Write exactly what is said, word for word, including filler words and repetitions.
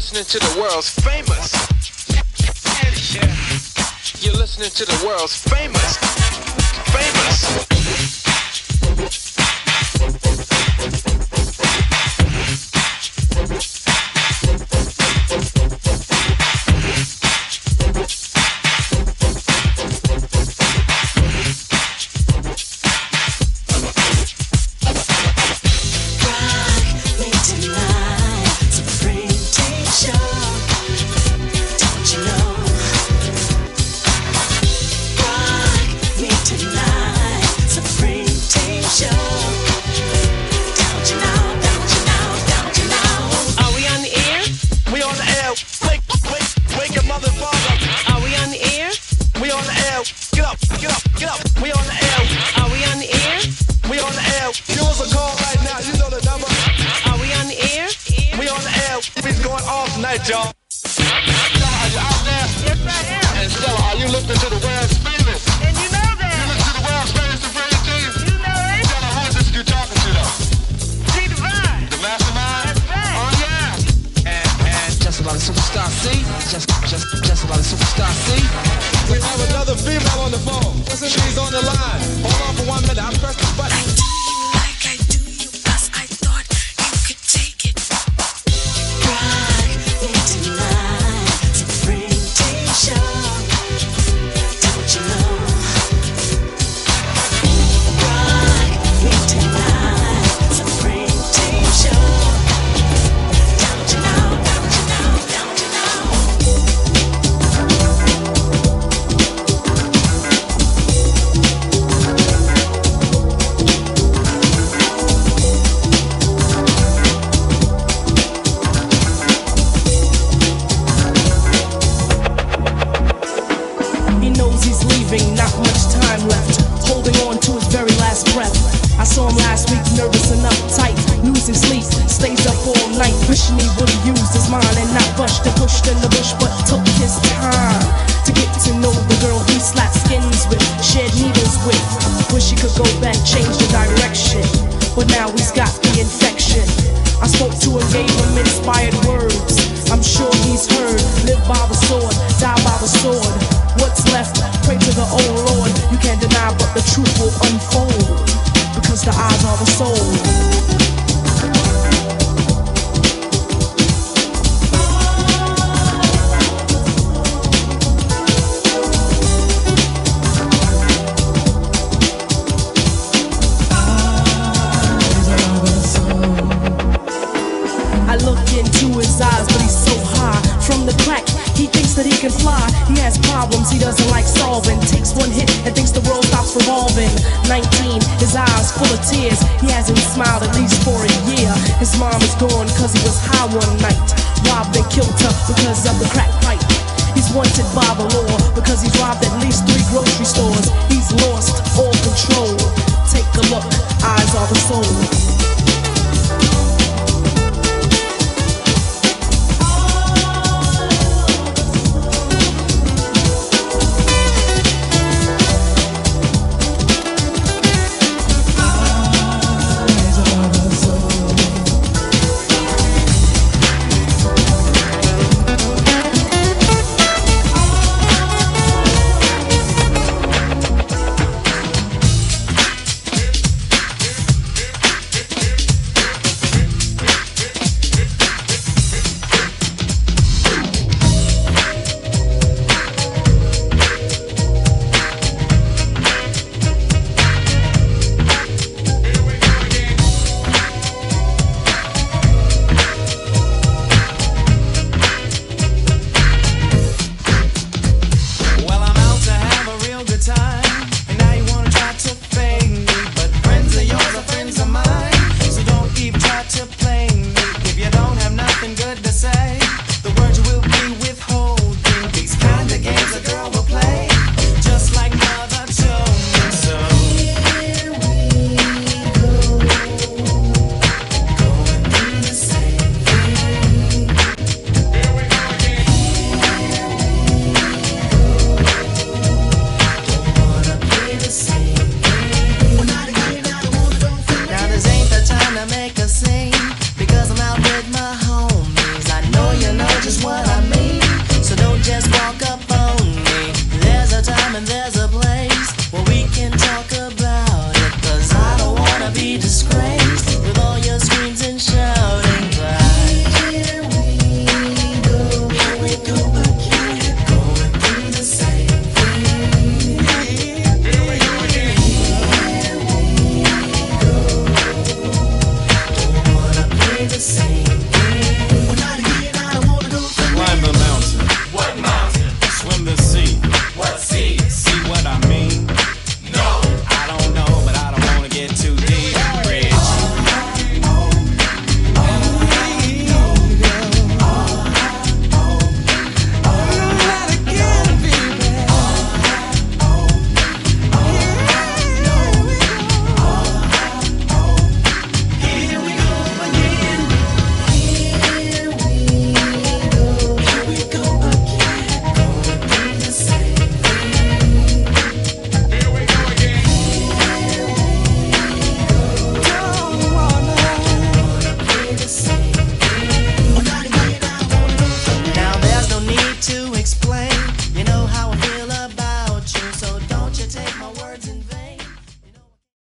listening to the world's famous. You're listening to the world's famous. Famous. Y'all. Are you out there? Yes, I am. And Stella, are you listening to the world's famous? And you know that. You listen to the world's famous Supreme Team? You know it. Stella, who is this you talking to though? G Divine. The mastermind? That's right. Oh yeah. And, and just about a superstar C. Just, just, just about a superstar C. We have another female on the phone. Listen, she's on the line. Hold on for one minute. I pressed the button. Not much time left, holding on to his very last breath. I saw him last week, nervous and uptight, losing sleep, stays up all night, wishing he would've used his mind and not rushed and pushed in the bush, but took his time to get to know the girl he slapped skins with, shed needles with. Wish he could go back, change the direction, but now he's got the infection. I spoke to him, gave him inspired words. I'm sure he's heard, live by the sword, die by the sword. What's left? Pray to the oh Lord. You can't deny, but the truth will unfold, because the eyes are the soul. I look into his eyes, but he's so high from the crack. He thinks that he can fly. He has problems he doesn't like solving. Takes one hit and thinks the world stops revolving. nineteen, his eyes full of tears. He hasn't smiled at least for a year. His mom is gone cause he was high one night. Robbed and killed her because of the crack pipe. He's wanted by the law because he's robbed at least three grocery stores. He's lost all control. Take a look, eyes are the soul. Make a scene.